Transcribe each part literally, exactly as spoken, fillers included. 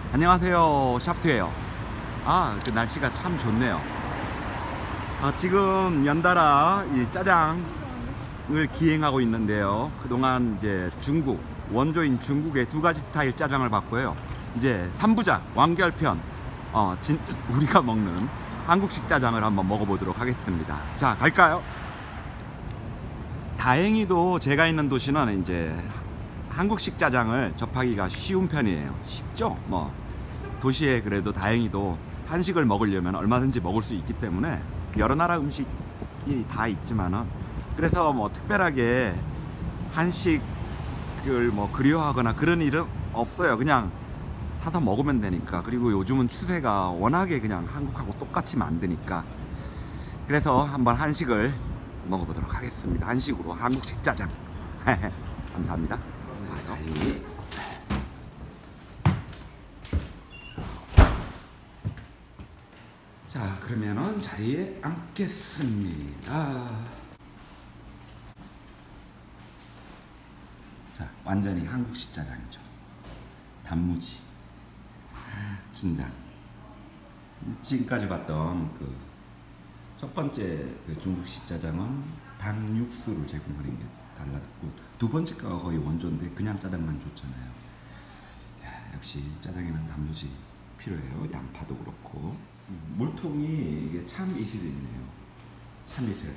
안녕하세요, 샤프트예요. 아, 그 날씨가 참 좋네요. 아, 지금 연달아 이 짜장을 기행하고 있는데요. 그동안 이제 중국, 원조인 중국의 두 가지 스타일 짜장을 봤고요. 이제 삼부작 완결편, 어, 진, 우리가 먹는 한국식 짜장을 한번 먹어보도록 하겠습니다. 자, 갈까요? 다행히도 제가 있는 도시는 이제 한국식 짜장을 접하기가 쉬운 편이에요. 쉽죠? 뭐 도시에 그래도 다행히도 한식을 먹으려면 얼마든지 먹을 수 있기 때문에 여러 나라 음식이 다 있지만은, 그래서 뭐 특별하게 한식을 뭐 그리워하거나 그런 일은 없어요. 그냥 사서 먹으면 되니까. 그리고 요즘은 추세가 워낙에 그냥 한국하고 똑같이 만드니까. 그래서 한번 한식을 먹어보도록 하겠습니다. 한식으로 한국식 짜장. 감사합니다. 아유. 자, 그러면은 자리에 앉겠습니다. 자, 완전히 한국식 짜장이죠. 단무지, 춘장. 지금까지 봤던 그 첫 번째 그 중국식 짜장은 닭 육수를 제공하는 게 달랐고, 두 번째 거가 거의 원조인데 그냥 짜장만 줬잖아요. 야, 역시 짜장에는 단무지 필요해요. 양파도 그렇고. 음, 물통이 이게 참 이슬이 있네요. 참 이슬.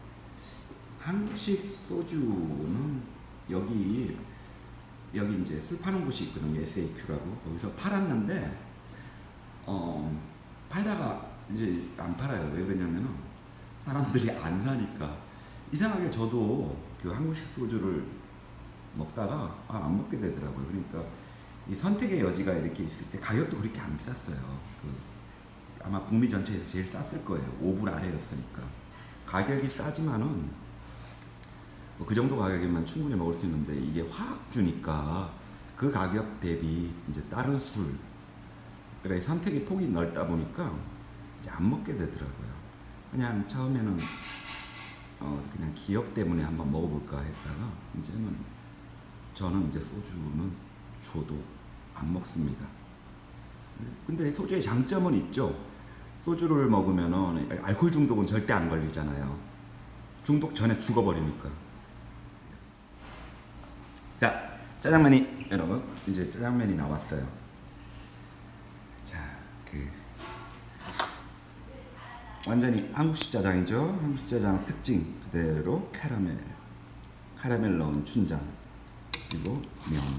한국식 소주는 여기 여기 이제 술 파는 곳이 있거든요. 에스에이큐라고. 거기서 팔았는데 어 팔다가 이제 안 팔아요. 왜 그러냐면은 사람들이 안 사니까. 이상하게 저도 그 한국식 소주를 먹다가 아, 안 먹게 되더라고요. 그러니까 이 선택의 여지가 이렇게 있을 때 가격도 그렇게 안 쌌어요. 그 아마 북미 전체에서 제일 쌌을 거예요. 오 불 아래였으니까. 가격이 싸지만은 뭐 그 정도 가격이면 충분히 먹을 수 있는데, 이게 화학주니까 그 가격 대비 이제 다른 술, 그러니까 선택의 폭이 넓다 보니까 이제 안 먹게 되더라고요. 그냥 처음에는 어 그냥 기억 때문에 한번 먹어볼까 했다가 이제는 저는 이제 소주는 줘도 안 먹습니다. 근데 소주의 장점은 있죠. 소주를 먹으면은 알코올 중독은 절대 안 걸리잖아요. 중독 전에 죽어버리니까. 자, 짜장면이 여러분 이제 짜장면이 나왔어요. 자, 그 완전히 한국식 짜장이죠. 한국식 짜장 특징 그대로 카라멜, 카라멜 넣은 춘장, 그리고 면.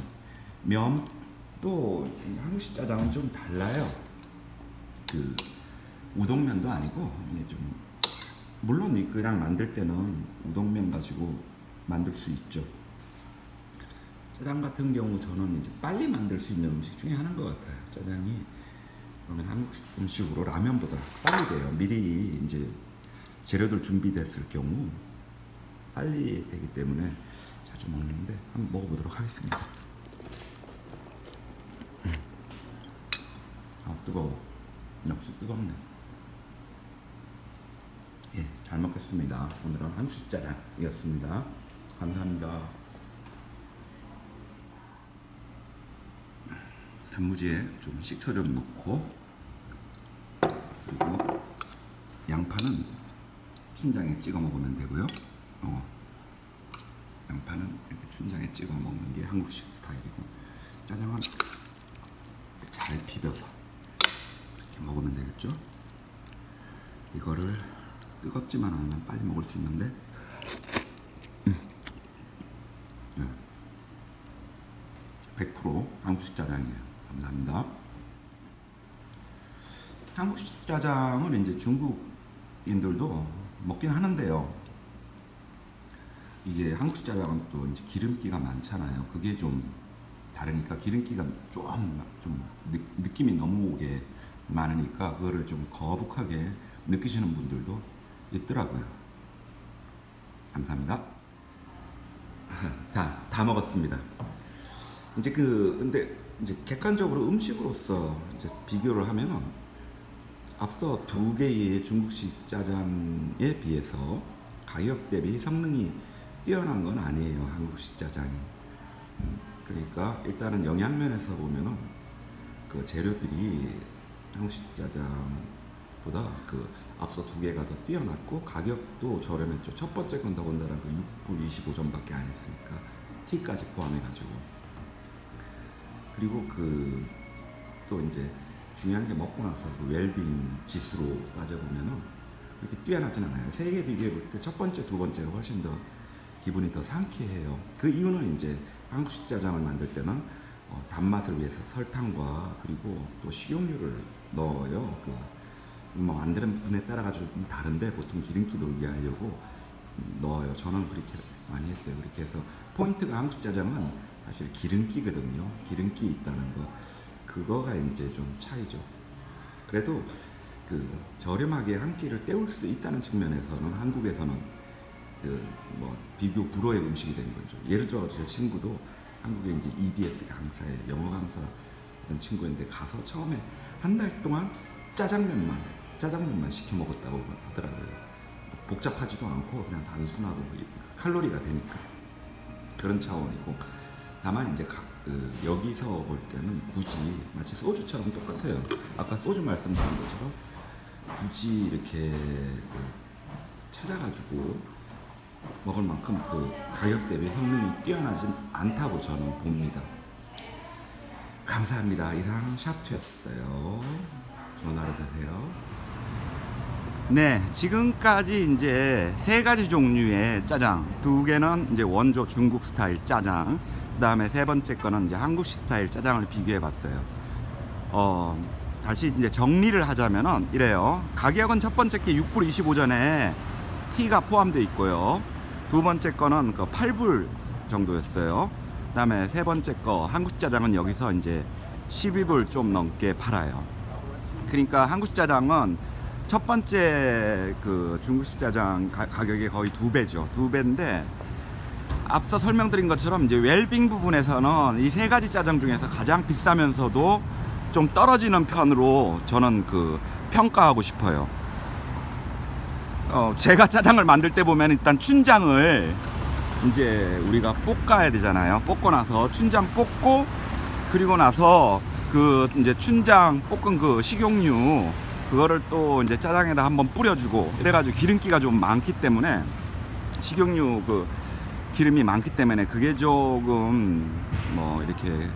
면도 한국식 짜장은 좀 달라요. 그 우동면도 아니고 이게 좀, 물론 그냥 만들 때는 우동면 가지고 만들 수 있죠. 짜장 같은 경우 저는 이제 빨리 만들 수 있는 음식 중에 하나인 것 같아요. 짜장이 그러면 한국 음식으로 라면보다 빨리 돼요. 미리 이제 재료들 준비됐을 경우 빨리 되기 때문에 자주 먹는데 한번 먹어보도록 하겠습니다. 아, 뜨거워. 역시 뜨겁네. 예, 잘 먹겠습니다. 오늘은 한식 짜장이었습니다. 감사합니다. 단무지에 좀 식초 좀 넣고, 그리고 양파는 춘장에 찍어 먹으면 되고요. 어, 양파는 이렇게 춘장에 찍어 먹는 게 한국식 스타일이고, 짜장은 잘 비벼서 이렇게 먹으면 되겠죠. 이거를 뜨겁지만 않으면 빨리 먹을 수 있는데, 음. 네. 백 퍼센트 한국식 짜장이에요. 감사합니다. 한국식 짜장은 이제 중국인들도 먹긴 하는데요. 이게 한국식 짜장은 또 이제 기름기가 많잖아요. 그게 좀 다르니까, 기름기가 좀, 좀 느, 느낌이 너무 오게 많으니까 그거를 좀 거북하게 느끼시는 분들도 있더라고요. 감사합니다. 자, 다 먹었습니다. 이제 그 근데 이제 객관적으로 음식으로서 이제 비교를 하면은 앞서 두 개의 중국식 짜장에 비해서 가격 대비 성능이 뛰어난 건 아니에요. 한국식 짜장이. 음, 그러니까 일단은 영양면에서 보면은 그 재료들이 한국식 짜장보다 그 앞서 두 개가 더 뛰어났고 가격도 저렴했죠. 첫 번째 건 더군다나 그 육 불 이십오 전밖에 안 했으니까 티까지 포함해가지고. 그리고 그 또 이제 중요한 게 먹고 나서 그 웰빙 지수로 따져보면은 이렇게 뛰어나진 않아요. 세 개 비교해 볼 때 첫 번째, 두 번째가 훨씬 더 기분이 더 상쾌해요. 그 이유는 이제 한국식 짜장을 만들 때는 어, 단맛을 위해서 설탕과 그리고 또 식용유를 넣어요. 그 뭐 만드는 분에 따라 가지고 좀 다른데 보통 기름기 돌게 하려고 넣어요. 저는 그렇게 많이 했어요. 그렇게 해서 포인트가 한국식 짜장은 사실 기름기거든요. 기름기 있다는 거. 그거가 이제 좀 차이죠. 그래도 그 저렴하게 한 끼를 때울 수 있다는 측면에서는 한국에서는 그 뭐 비교 불허의 음식이 된 거죠. 예를 들어 제 친구도 한국에 이제 이비에스 강사에 영어 강사던 친구인데 가서 처음에 한 달 동안 짜장면만 짜장면만 시켜 먹었다고 하더라고요. 복잡하지도 않고 그냥 단순하고 칼로리가 되니까 그런 차원이고, 다만 이제 각 그 여기서 볼 때는 굳이 마치 소주처럼 똑같아요. 아까 소주 말씀드린 것처럼 굳이 이렇게 그 찾아가지고 먹을 만큼 그 가격 대비 성능이 뛰어나진 않다고 저는 봅니다. 감사합니다. 이상 샤프였어요. 좋은 하루 되세요. 네, 지금까지 이제 세 가지 종류의 짜장, 두 개는 이제 원조 중국 스타일 짜장, 그 다음에 세 번째 거는 이제 한국식 스타일 짜장을 비교해 봤어요. 어, 다시 이제 정리를 하자면은 이래요. 가격은 첫 번째 게 육 불 이십오 전에 티가 포함되어 있고요. 두 번째 거는 그 팔 불 정도였어요. 그 다음에 세 번째 거 한국식 짜장은 여기서 이제 십이 불 좀 넘게 팔아요. 그러니까 한국식 짜장은 첫 번째 그 중국식 짜장 가, 가격이 거의 두 배죠. 두 배인데 앞서 설명드린 것처럼 이제 웰빙 부분에서는 이 세 가지 짜장 중에서 가장 비싸면서도 좀 떨어지는 편으로 저는 그 평가하고 싶어요. 어, 제가 짜장을 만들 때 보면 일단 춘장을 이제 우리가 볶아야 되잖아요. 볶고 나서 춘장 볶고, 그리고 나서 그 이제 춘장 볶은 그 식용유 그거를 또 이제 짜장에다 한번 뿌려주고 이래가지고 기름기가 좀 많기 때문에, 식용유 그 기름이 많기 때문에 그게 조금 뭐 이렇게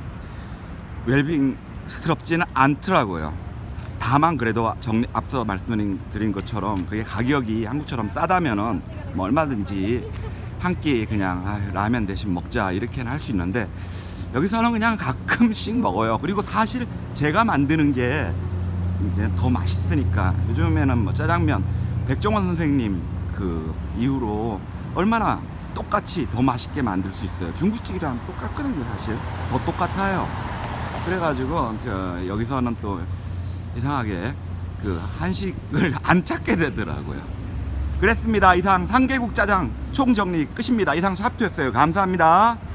웰빙스럽지는 않더라고요. 다만 그래도 정리, 앞서 말씀드린 것처럼 그게 가격이 한국처럼 싸다면은 뭐 얼마든지 한 끼 그냥 아, 라면 대신 먹자 이렇게는 할 수 있는데, 여기서는 그냥 가끔씩 먹어요. 그리고 사실 제가 만드는 게 이제 더 맛있으니까. 요즘에는 뭐 짜장면 백종원 선생님 그 이후로 얼마나 똑같이 더 맛있게 만들 수 있어요. 중국집이랑 똑같거든요. 사실 더 똑같아요. 그래가지고 저 여기서는 또 이상하게 그 한식을 안 찾게 되더라고요. 그랬습니다. 이상 삼 개국 짜장 총정리 끝입니다. 이상 샤프였어요. 감사합니다.